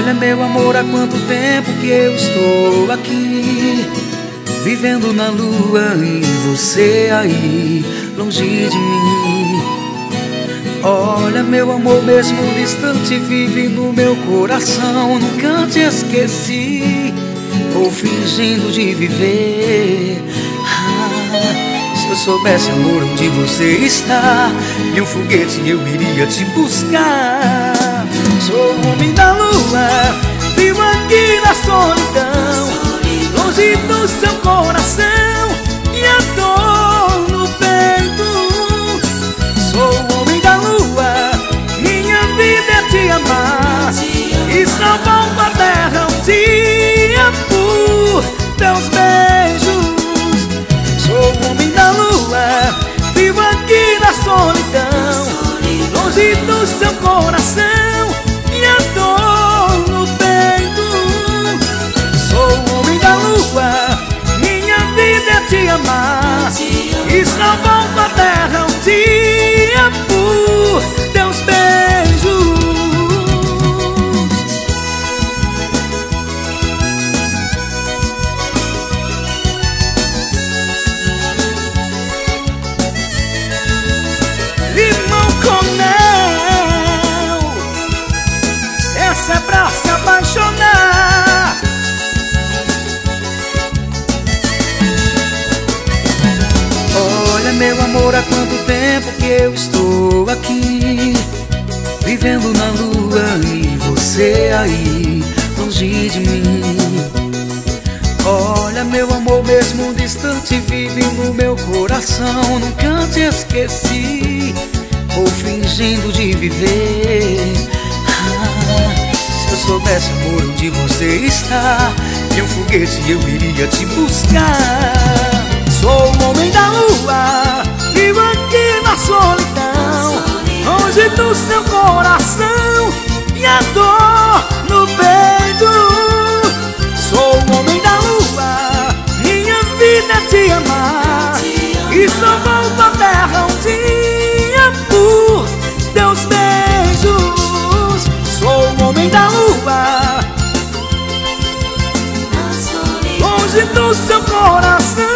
Olha, meu amor, há quanto tempo que eu estou aqui, vivendo na lua e você aí, longe de mim. Olha, meu amor, mesmo distante, vive no meu coração. Nunca te esqueci, ou fingindo de viver. Se eu soubesse, amor, onde você está, em um foguete eu iria te buscar. Sou o homem da lua, vivo aqui na solidão, longe do seu coração e a dor no peito. Sou o homem da lua, minha vida é te amar e salvar a terra um dia por teus beijos. Sou o homem da lua, vivo aqui na solidão, longe do seu coração e a dor no peito. Sou o homem da lua, minha vida é te amar e salvar a terra um dia por teus beijos. Limão com mel, essa é pra se apaixonar. Olha, meu amor, há quanto tempo que eu estou aqui, vivendo na lua e você aí, longe de mim. Olha, meu amor, mesmo distante, vive no meu coração. Nunca te esqueci, ou fingindo de viver. Se eu soubesse, amor, onde você está, em um foguete eu iria te buscar. Sou o homem da lua, vivo aqui na solidão, longe do seu coração e a dor no peito. Sou o homem da lua, minha vida é te amar e só volto à terra um dia por teus beijos. Sou o homem da lua, longe do seu coração